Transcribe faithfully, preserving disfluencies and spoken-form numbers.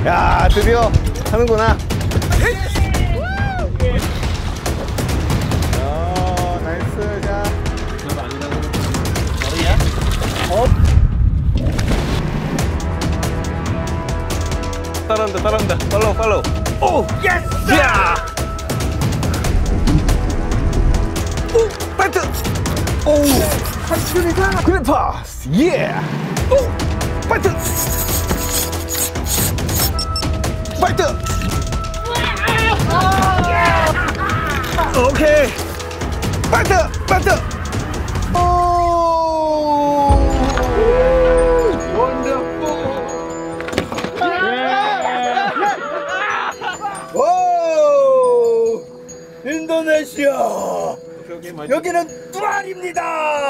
야, 드디어 하는구나. 어, 나이스. 자. 머리야? 업. 따라온다, 따라온다. 팔로우, 팔로우. 오, 예스! 야! 오, 파이트! 오, 파이트리가 그린 파스. 예! 오, 파이트! 파이트! 오케이. 파이트! 파이트! 오! 원더풀! 오! 인도네시아! 여기는 뚜랄입니다!